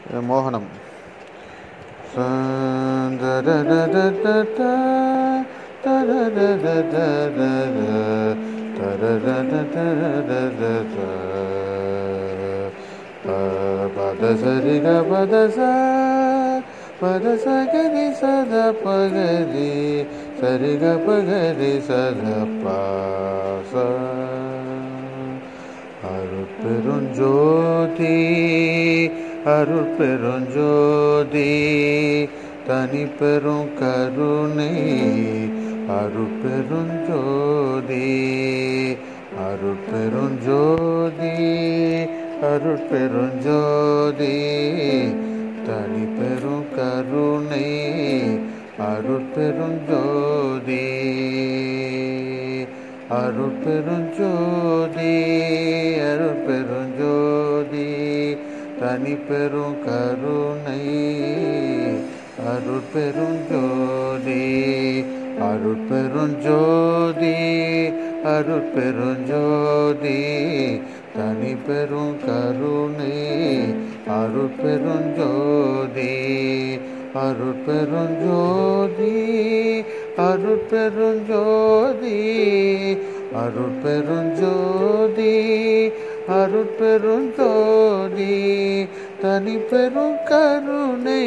மோகனம். பதசரிக பதச பதச கரி சத பகரி சரிக பகரி சத பாச. அருட்பெருஞ்சோதி அருட்பெருஞ்சோதி தனி பெரும் கருணை அருட்பெருஞ்சோதி அருட்பெருஞ்சோதி அருட்பெருஞ்சோதி தனி பெரும் கருணை அருட்பெருஞ்சோதி அருட்பெருஞ்சோதி அருட்பெருஞ்சோதி தனி பெரும் கருணை அருட்பெருஞ்சோதி அருட்பெருஞ்சோதி அருட்பெருஞ்சோதி தனி பெரும் கருணை அருட்பெருஞ்சோதி அருட்பெருஞ்சோதி அருட்பெருஞ்சோதி அருட்பெருஞ்சோதி அருட்பெருஞ்சோதி தனி பெரும் கருணை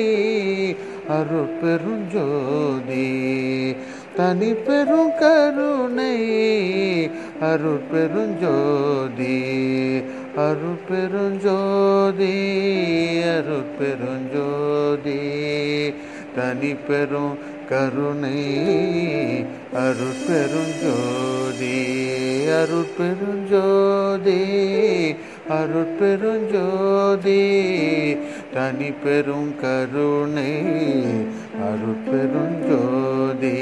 அருட்பெருஞ்சோதி தனி பெரும் கருணை அருட்பெருஞ்சோதி அருட்பெருஞ்சோதி அருட்பெருஞ்சோதி தனி பெரும் கருணை அருட்பெருஞ்சோதி அருட்பெருஞ்சோதி அருட்பெருஞ்சோதி தனி பெரும் கருணை அருட்பெருஞ்சோதி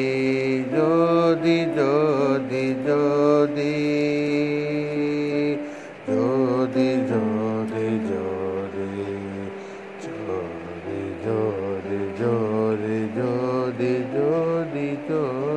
ஜோதி ஜோதி ஜோதி ஜோதி ஜோதி ஜோதி ஜோதி ஜோதி ஜோதி ஜோதி ஜோதி ஜோதி